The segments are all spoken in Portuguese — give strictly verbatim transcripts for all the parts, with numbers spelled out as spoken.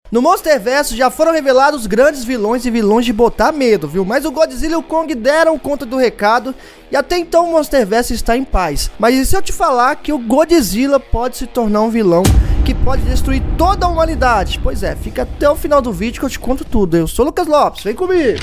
No Monsterverso já foram revelados grandes vilões e vilões de botar medo, viu? Mas o Godzilla e o Kong deram conta do recado e até então o Monsterverso está em paz. Mas e se eu te falar que o Godzilla pode se tornar um vilão que pode destruir toda a humanidade? Pois é, fica até o final do vídeo que eu te conto tudo. Eu sou o Lucas Lopes, vem comigo!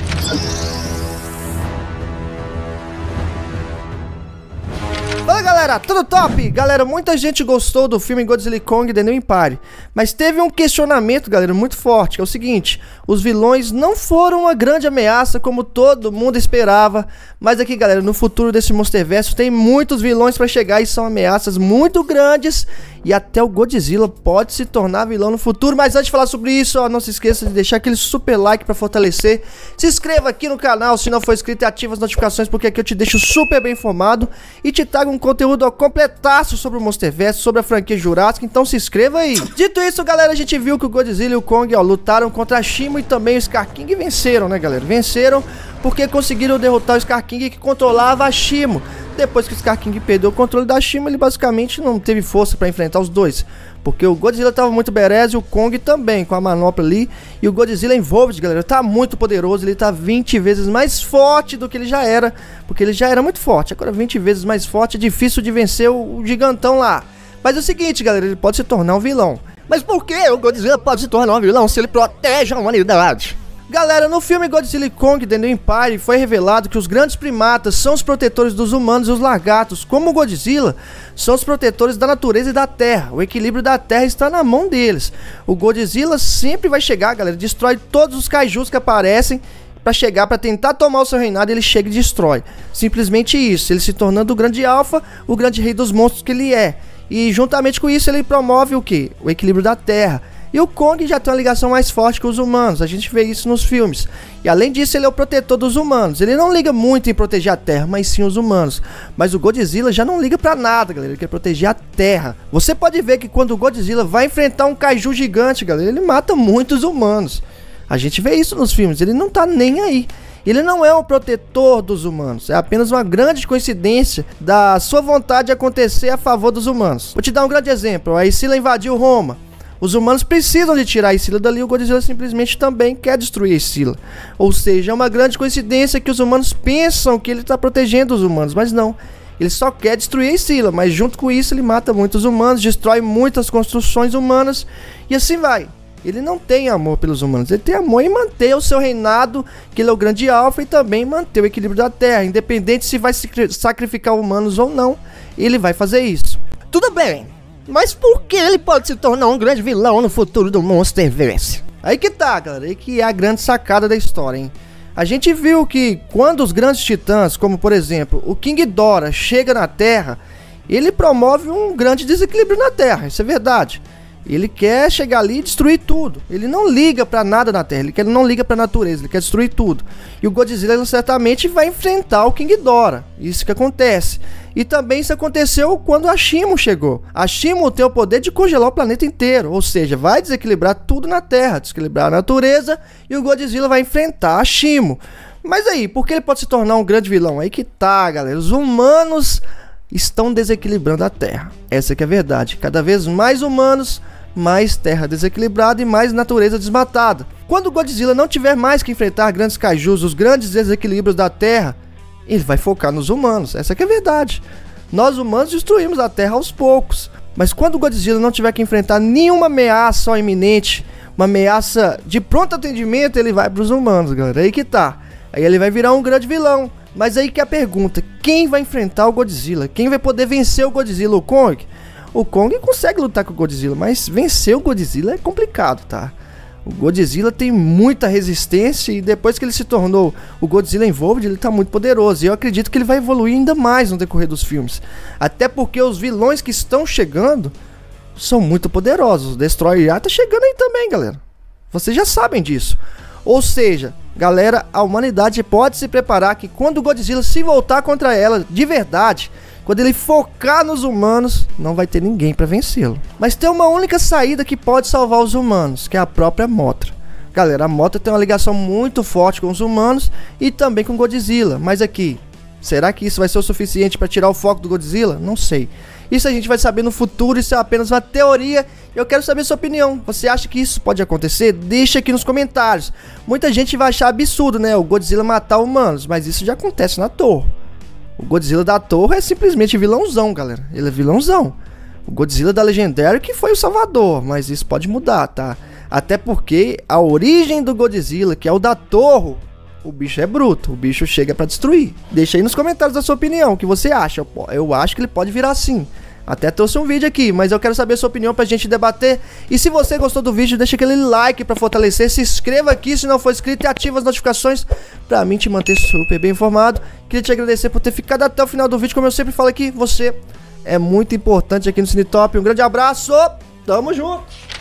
Fala galera, tudo top? Galera, muita gente gostou do filme Godzilla e Kong The New Empire, mas teve um questionamento, galera, muito forte, que é o seguinte: os vilões não foram uma grande ameaça como todo mundo esperava, mas aqui galera, no futuro desse Monsterverso tem muitos vilões pra chegar e são ameaças muito grandes e até o Godzilla pode se tornar vilão no futuro. Mas antes de falar sobre isso, ó, não se esqueça de deixar aquele super like pra fortalecer, se inscreva aqui no canal se não for inscrito e ativa as notificações, porque aqui eu te deixo super bem informado e te trago um conteúdo ó, completaço sobre o Monsterverso, sobre a franquia Jurassic, então se inscreva aí. Dito isso, galera, a gente viu que o Godzilla e o Kong ó, lutaram contra a Shimo e também o Scar King e venceram, né galera? Venceram porque conseguiram derrotar o Scar King que controlava a Shimo. Depois que o Scar King perdeu o controle da Shimo, ele basicamente não teve força para enfrentar os dois, porque o Godzilla tava muito berez e o Kong também, com a manopla ali. E o Godzilla Evolved, galera, tá muito poderoso, ele tá vinte vezes mais forte do que ele já era, porque ele já era muito forte, agora vinte vezes mais forte, é difícil de vencer o, o gigantão lá. Mas é o seguinte, galera, ele pode se tornar um vilão. Mas por que o Godzilla pode se tornar um vilão se ele protege a humanidade? Galera, no filme Godzilla e Kong The New Empire foi revelado que os grandes primatas são os protetores dos humanos e os lagartos, como o Godzilla, são os protetores da natureza e da terra. O equilíbrio da terra está na mão deles. O Godzilla sempre vai chegar, galera, destrói todos os kaijus que aparecem para chegar, para tentar tomar o seu reinado, ele chega e destrói. Simplesmente isso, ele se tornando o grande alfa, o grande rei dos monstros que ele é. E juntamente com isso ele promove o que? O equilíbrio da terra. E o Kong já tem uma ligação mais forte com os humanos, a gente vê isso nos filmes. E além disso, ele é o protetor dos humanos. Ele não liga muito em proteger a Terra, mas sim os humanos. Mas o Godzilla já não liga pra nada, galera, ele quer proteger a Terra. Você pode ver que quando o Godzilla vai enfrentar um kaiju gigante, galera, ele mata muitos humanos. A gente vê isso nos filmes, ele não tá nem aí. Ele não é um protetor dos humanos, é apenas uma grande coincidência da sua vontade de acontecer a favor dos humanos. Vou te dar um grande exemplo, a Scylla invadiu Roma. Os humanos precisam de tirar a Scylla dali, o Godzilla simplesmente também quer destruir a Scylla. Ou seja, é uma grande coincidência que os humanos pensam que ele está protegendo os humanos, mas não. Ele só quer destruir a Scylla, mas junto com isso ele mata muitos humanos, destrói muitas construções humanas e assim vai. Ele não tem amor pelos humanos, ele tem amor em manter o seu reinado, que ele é o grande alfa, e também manter o equilíbrio da Terra. Independente se vai sacrificar humanos ou não, ele vai fazer isso. Tudo bem, mas por que ele pode se tornar um grande vilão no futuro do Monsterverse? Aí que tá, galera, aí que é a grande sacada da história, hein? A gente viu que quando os grandes titãs, como por exemplo o King Ghidorah, chega na Terra, ele promove um grande desequilíbrio na Terra, isso é verdade. Ele quer chegar ali e destruir tudo. Ele não liga pra nada na Terra, ele, quer, ele não liga pra natureza, ele quer destruir tudo. E o Godzilla certamente vai enfrentar o King Ghidorah, isso que acontece. E também isso aconteceu quando a Shimo chegou. A Shimo tem o poder de congelar o planeta inteiro, ou seja, vai desequilibrar tudo na Terra, desequilibrar a natureza, e o Godzilla vai enfrentar a Shimo. Mas aí, por que ele pode se tornar um grande vilão? Aí que tá, galera, os humanos estão desequilibrando a Terra. Essa que é a verdade, cada vez mais humanos, mais terra desequilibrada e mais natureza desmatada. Quando o Godzilla não tiver mais que enfrentar grandes kaijus, os grandes desequilíbrios da Terra, ele vai focar nos humanos, essa que é a verdade. Nós humanos destruímos a Terra aos poucos, mas quando o Godzilla não tiver que enfrentar nenhuma ameaça ó, iminente, uma ameaça de pronto atendimento, ele vai para os humanos, galera, aí que tá. Aí ele vai virar um grande vilão. Mas aí que é a pergunta, quem vai enfrentar o Godzilla? Quem vai poder vencer o Godzilla? O Kong? O Kong consegue lutar com o Godzilla, mas vencer o Godzilla é complicado, tá? O Godzilla tem muita resistência e depois que ele se tornou o Godzilla Evolved, ele tá muito poderoso. E eu acredito que ele vai evoluir ainda mais no decorrer dos filmes. Até porque os vilões que estão chegando são muito poderosos. O Destroyer tá chegando aí também, galera. Vocês já sabem disso. Ou seja, galera, a humanidade pode se preparar que quando o Godzilla se voltar contra ela de verdade, quando ele focar nos humanos, não vai ter ninguém para vencê-lo. Mas tem uma única saída que pode salvar os humanos, que é a própria Mothra. Galera, a Mothra tem uma ligação muito forte com os humanos e também com Godzilla. Mas aqui, Será que isso vai ser o suficiente para tirar o foco do Godzilla? Não sei. Isso a gente vai saber no futuro, isso é apenas uma teoria. Eu quero saber sua opinião. Você acha que isso pode acontecer? Deixa aqui nos comentários. Muita gente vai achar absurdo, né, o Godzilla matar humanos, mas isso já acontece na Torre. O Godzilla da Torre é simplesmente vilãozão, galera. Ele é vilãozão. O Godzilla da Legendary que foi o salvador, mas isso pode mudar, tá? Até porque a origem do Godzilla, que é o da Torre, o bicho é bruto, o bicho chega pra destruir. Deixa aí nos comentários a sua opinião, o que você acha. Eu, eu acho que ele pode virar assim. Até trouxe um vídeo aqui, mas eu quero saber a sua opinião pra gente debater. E se você gostou do vídeo, deixa aquele like pra fortalecer. Se inscreva aqui se não for inscrito e ativa as notificações pra mim te manter super bem informado. Queria te agradecer por ter ficado até o final do vídeo. Como eu sempre falo aqui, você é muito importante aqui no Cine Top. Um grande abraço, tamo junto!